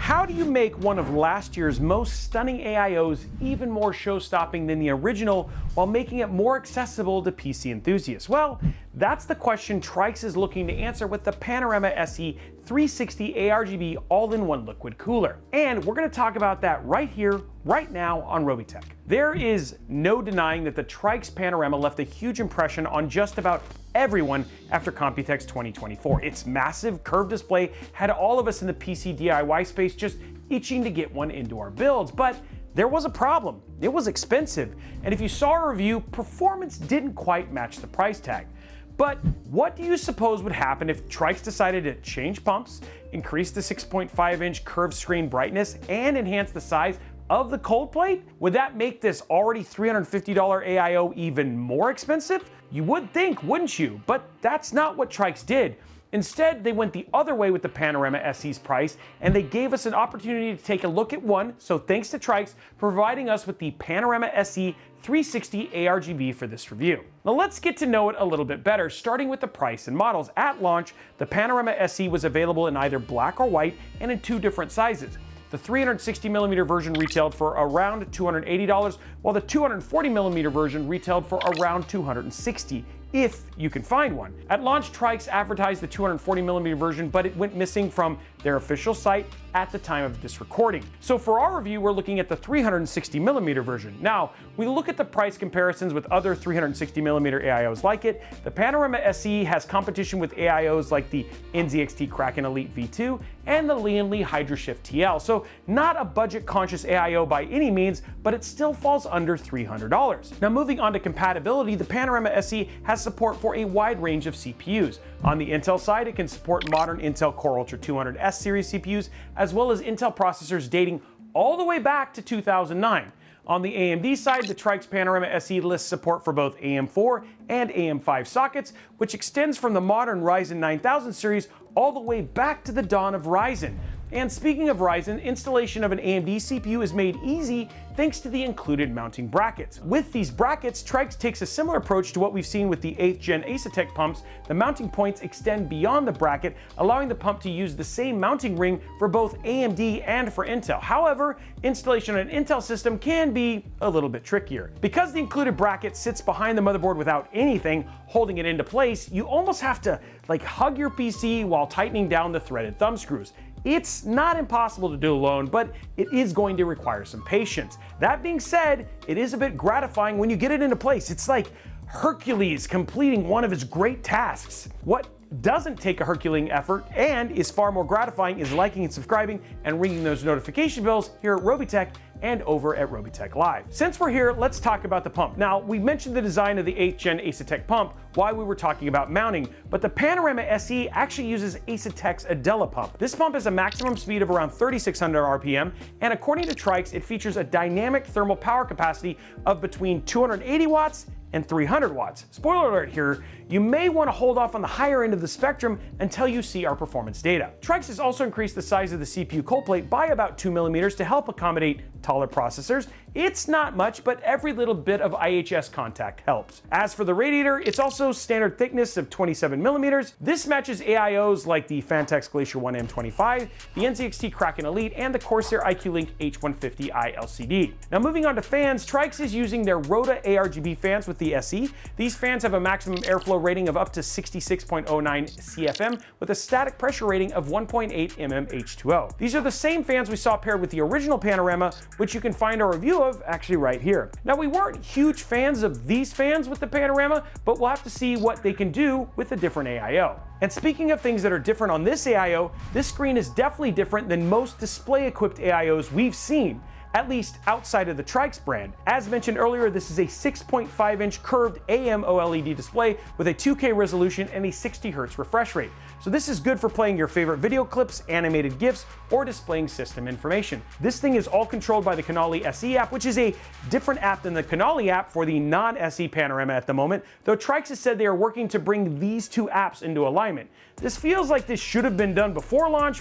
how do you make one of last year's most stunning AIOs even more show-stopping than the original while making it more accessible to PC enthusiasts? Well, that's the question TRYX is looking to answer with the Panorama SE 360 ARGB all-in-one liquid cooler. And we're going to talk about that right here, right now on Robeytech. There is no denying that the TRYX Panorama left a huge impression on just about everyone after Computex 2024. Its massive curved display had all of us in the PC DIY space just itching to get one into our builds, but there was a problem. It was expensive, and if you saw a review, performance didn't quite match the price tag. But what do you suppose would happen if TRYX decided to change pumps, increase the 6.5-inch curved screen brightness, and enhance the size of the cold plate? Would that make this already $350 AIO even more expensive? You would think, wouldn't you? But that's not what TRYX did. Instead, they went the other way with the Panorama SE's price, and they gave us an opportunity to take a look at one, so thanks to TRYX for providing us with the Panorama SE 360 ARGB for this review. Now let's get to know it a little bit better, starting with the price and models. At launch, the Panorama SE was available in either black or white and in two different sizes. The 360mm version retailed for around $280, while the 240mm version retailed for around $260. If you can find one. At launch, TRYX advertised the 240mm version, but it went missing from their official site at the time of this recording. So for our review, we're looking at the 360mm version. Now, we look at the price comparisons with other 360mm AIOs like it. The Panorama SE has competition with AIOs like the NZXT Kraken Elite V2 and the Lee & Hydra Shift TL. So not a budget-conscious AIO by any means, but it still falls under $300. Now moving on to compatibility, the Panorama SE has support for a wide range of CPUs. On the Intel side, it can support modern Intel Core Ultra 200S series CPUs, as well as Intel processors dating all the way back to 2009. On the AMD side, the TRYX Panorama SE lists support for both AM4 and AM5 sockets, which extends from the modern Ryzen 9000 series all the way back to the dawn of Ryzen. And speaking of Ryzen, installation of an AMD CPU is made easy thanks to the included mounting brackets. With these brackets, TRYX takes a similar approach to what we've seen with the 8th gen Asetek pumps. The mounting points extend beyond the bracket, allowing the pump to use the same mounting ring for both AMD and for Intel. However, installation on an Intel system can be a little bit trickier. Because the included bracket sits behind the motherboard without anything holding it into place, you almost have to hug your PC while tightening down the threaded thumb screws. It's not impossible to do alone, but it is going to require some patience. That being said, it is a bit gratifying when you get it into place. It's like Hercules completing one of his great tasks. What doesn't take a Herculean effort and is far more gratifying is liking and subscribing and ringing those notification bells here at Robeytech and over at Robeytech Live. Since we're here, let's talk about the pump. Now, we mentioned the design of the 8th gen Asetek pump while we were talking about mounting, but the Panorama SE actually uses Asetek's Adela pump. This pump has a maximum speed of around 3,600 RPM, and according to TRYX, it features a dynamic thermal power capacity of between 280 watts and 300 watts. Spoiler alert here, you may want to hold off on the higher end of the spectrum until you see our performance data. TRYX has also increased the size of the CPU cold plate by about 2mm to help accommodate taller processors. It's not much, but every little bit of IHS contact helps. As for the radiator, it's also standard thickness of 27mm. This matches AIOs like the Fantex Glacier 1 M25, the NZXT Kraken Elite, and the Corsair IQ Link H150i LCD. Now moving on to fans, TRYX is using their Rota ARGB fans with the SE. These fans have a maximum airflow rating of up to 66.09 CFM with a static pressure rating of 1.8 mm H2O. These are the same fans we saw paired with the original Panorama, which you can find a review of actually right here. Now, we weren't huge fans of these fans with the Panorama, but we'll have to see what they can do with a different AIO. And speaking of things that are different on this AIO, this screen is definitely different than most display-equipped AIOs we've seen, at least outside of the TRYX brand. As mentioned earlier, this is a 6.5-inch curved AMOLED display with a 2K resolution and a 60 Hz refresh rate. So this is good for playing your favorite video clips, animated GIFs, or displaying system information. This thing is all controlled by the Canali SE app, which is a different app than the Canali app for the non-SE Panorama at the moment, though TRYX has said they are working to bring these two apps into alignment. This feels like this should have been done before launch, but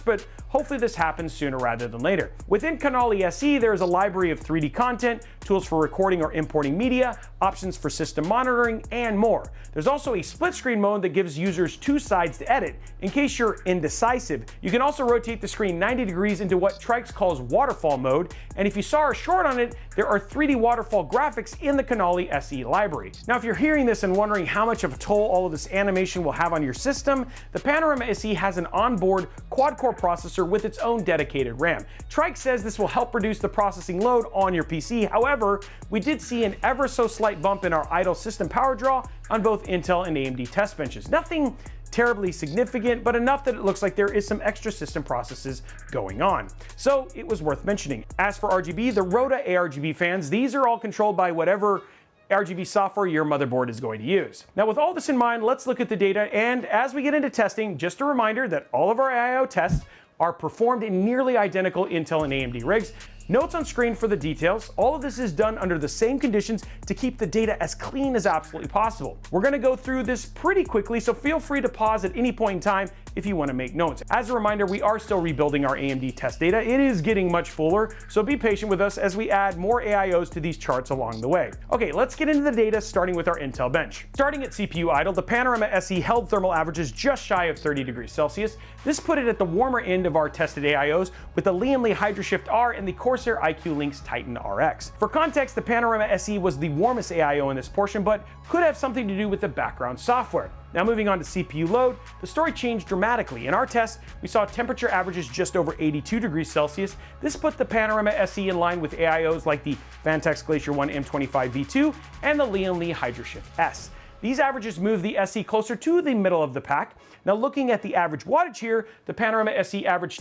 hopefully this happens sooner rather than later. Within Canali SE, there is a library of 3D content, tools for recording or importing media, options for system monitoring, and more. There's also a split screen mode that gives users two sides to edit, in case you're indecisive. You can also rotate the screen 90 degrees into what TRYX calls waterfall mode, and if you saw our short on it, there are 3D waterfall graphics in the Canali SE library. Now, if you're hearing this and wondering how much of a toll all of this animation will have on your system, the Panorama SE has an onboard quad-core processor with its own dedicated RAM. TRYX says this will help reduce the processing load on your PC. However, we did see an ever so slight bump in our idle system power draw on both Intel and AMD test benches. Nothing terribly significant, but enough that it looks like there is some extra system processes going on. So it was worth mentioning. As for RGB, the Rota ARGB fans, these are all controlled by whatever RGB software your motherboard is going to use. Now, with all this in mind, let's look at the data, and as we get into testing, just a reminder that all of our AIO tests are performed in nearly identical Intel and AMD rigs. Notes on screen for the details. All of this is done under the same conditions to keep the data as clean as absolutely possible. We're going to go through this pretty quickly, so feel free to pause at any point in time if you want to make notes. As a reminder, we are still rebuilding our AMD test data. It is getting much fuller, so be patient with us as we add more AIOs to these charts along the way. Okay, let's get into the data, starting with our Intel bench. Starting at CPU idle, the Panorama SE held thermal averages just shy of 30 degrees Celsius. This put it at the warmer end of our tested AIOs with the Lian Li HydroShift R and the Corsair iQ Lynx Titan RX. For context, the Panorama SE was the warmest AIO in this portion, but could have something to do with the background software. Now, moving on to CPU load, the story changed dramatically. In our test, we saw temperature averages just over 82 degrees Celsius. This put the Panorama SE in line with AIOs like the Vantex Glacier 1 M25 V2 and the Lian Li HydroShift S. These averages move the SE closer to the middle of the pack. Now, looking at the average wattage here, the Panorama SE averaged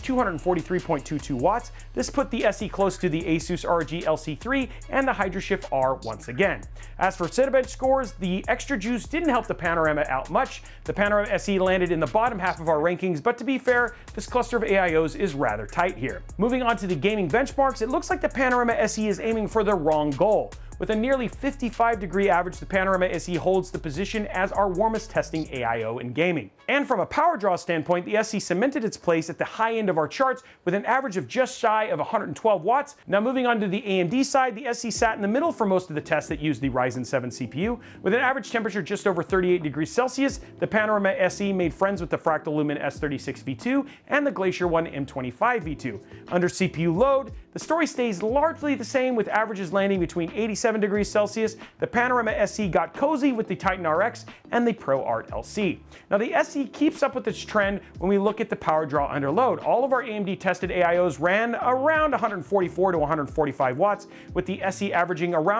243.22 watts. This put the SE close to the Asus ROG LC3 and the HydroShift R once again. As for Cinebench scores, the extra juice didn't help the Panorama out much. The Panorama SE landed in the bottom half of our rankings, but to be fair, this cluster of AIOs is rather tight here. Moving on to the gaming benchmarks, it looks like the Panorama SE is aiming for the wrong goal. With a nearly 55-degree average, the Panorama SE holds the position as our warmest testing AIO in gaming. And from a power draw standpoint, the SE cemented its place at the high end of our charts with an average of just shy of 112 watts. Now, moving on to the AMD side, the SE sat in the middle for most of the tests that used the Ryzen 7 CPU. With an average temperature just over 38 degrees Celsius, the Panorama SE made friends with the Fractal Lumen S36 V2 and the Glacier 1 M25 V2. Under CPU load, the story stays largely the same, with averages landing between 87 degrees Celsius. The Panorama SE got cozy with the Titan RX and the ProArt LC. Now, the SE keeps up with this trend when we look at the power draw under load. All of our AMD tested AIOs ran around 144 to 145 watts, with the SE averaging around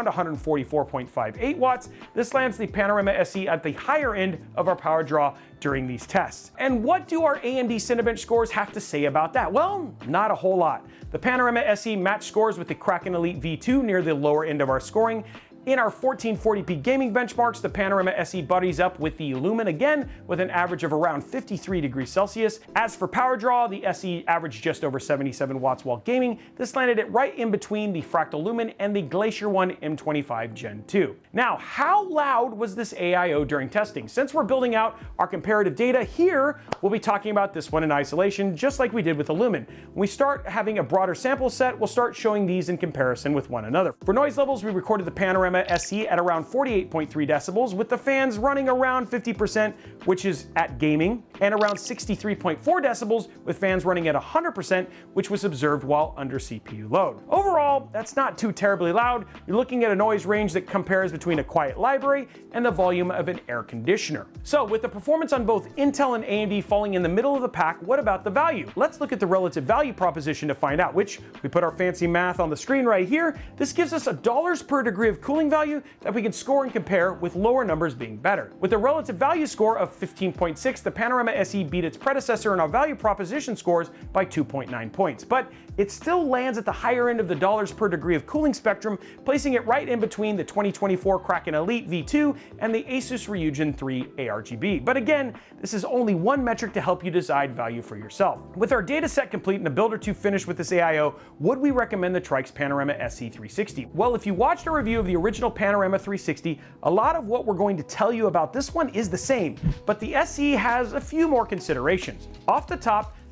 144.58 watts. This lands the Panorama SE at the higher end of our power draw during these tests. And what do our AMD Cinebench scores have to say about that? Well, not a whole lot. The Panorama SE matched scores with the Kraken Elite V2 near the lower end of our scoring. In our 1440p gaming benchmarks, the Panorama SE buddies up with the Lumen again with an average of around 53 degrees Celsius. As for power draw, the SE averaged just over 77 watts while gaming. This landed it right in between the Fractal Lumen and the Glacier 1 M25 Gen 2. Now, how loud was this AIO during testing? Since we're building out our comparative data here, we'll be talking about this one in isolation, just like we did with the Lumen. When we start having a broader sample set, we'll start showing these in comparison with one another. For noise levels, we recorded the Panorama SE at around 48.3 decibels, with the fans running around 50%, which is at gaming, and around 63.4 decibels with fans running at 100%, which was observed while under CPU load. Overall, that's not too terribly loud. You're looking at a noise range that compares between a quiet library and the volume of an air conditioner. So, with the performance on both Intel and AMD falling in the middle of the pack, what about the value? Let's look at the relative value proposition to find out, which we put our fancy math on the screen right here. This gives us a dollars per degree of cooling value that we can score and compare, with lower numbers being better. With a relative value score of 15.6, the Panorama SE beat its predecessor in our value proposition scores by 2.9 points, but it still lands at the higher end of the dollars per degree of cooling spectrum, placing it right in between the 2024 Kraken Elite V2 and the Asus Ryujin 3 ARGB. But again, this is only one metric to help you decide value for yourself. With our data set complete and a build or two finished with this AIO, would we recommend the TRYX Panorama SE 360? Well, if you watched a review of the original Panorama 360, a lot of what we're going to tell you about this one is the same, but the SE has a few more considerations. Off the top,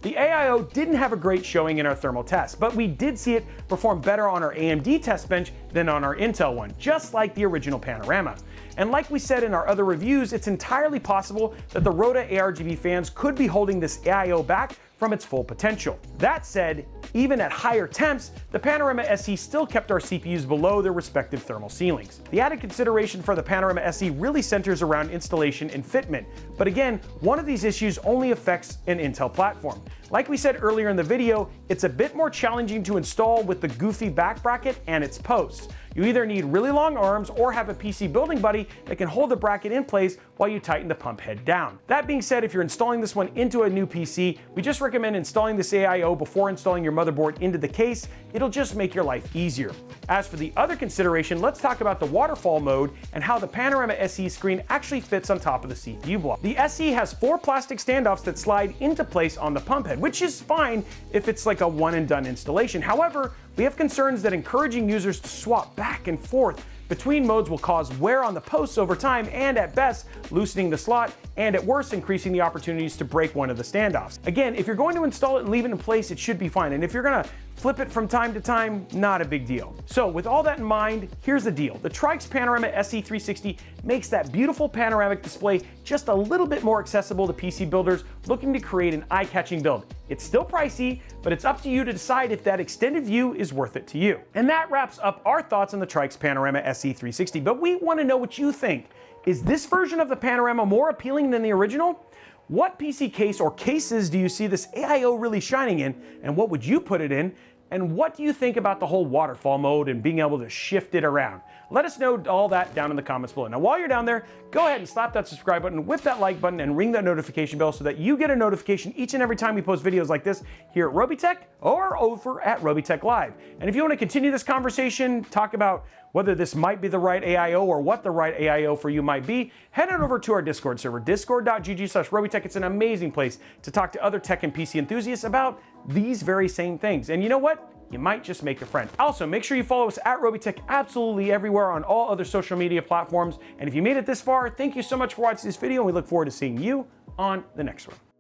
The AiO didn't have a great showing in our thermal test, but we did see it perform better on our AMD test bench than on our Intel one, just like the original Panorama. And like we said in our other reviews, it's entirely possible that the Rota ARGB fans could be holding this AiO back from its full potential. That said, even at higher temps, the Panorama SE still kept our CPUs below their respective thermal ceilings. The added consideration for the Panorama SE really centers around installation and fitment, but again, one of these issues only affects an Intel platform. Like we said earlier in the video, it's a bit more challenging to install with the goofy back bracket and its posts. You either need really long arms or have a PC building buddy that can hold the bracket in place while you tighten the pump head down. That being said, if you're installing this one into a new PC, we just recommend installing this AiO before installing your motherboard into the case. It'll just make your life easier. As for the other consideration, let's talk about the waterfall mode and how the Panorama SE screen actually fits on top of the CPU block. The SE has 4 plastic standoffs that slide into place on the pump head, which is fine if it's like a one and done installation. However, we have concerns that encouraging users to swap back and forth between modes will cause wear on the posts over time and at best loosening the slot, and at worst increasing the opportunities to break one of the standoffs. Again, if you're going to install it and leave it in place, it should be fine, and if you're gonna flip it from time to time, not a big deal. So with all that in mind, here's the deal. The TRYX Panorama SE 360 makes that beautiful panoramic display just a little bit more accessible to PC builders looking to create an eye-catching build. It's still pricey, but it's up to you to decide if that extended view is worth it to you. And that wraps up our thoughts on the TRYX Panorama SE 360, but we want to know what you think. Is this version of the Panorama more appealing than the original? What PC case or cases do you see this AiO really shining in, and what would you put it in? And what do you think about the whole waterfall mode and being able to shift it around? Let us know all that down in the comments below. Now, while you're down there, go ahead and slap that subscribe button, whip that like button, and ring that notification bell so that you get a notification each and every time we post videos like this here at Robeytech or over at Robeytech Live. And if you want to continue this conversation, talk about whether this might be the right AiO or what the right AiO for you might be, head on over to our Discord server, discord.gg/Robeytech. It's an amazing place to talk to other tech and PC enthusiasts about these very same things. And you know what? You might just make a friend. Also, make sure you follow us at Robeytech absolutely everywhere on all other social media platforms. And if you made it this far, thank you so much for watching this video, and we look forward to seeing you on the next one.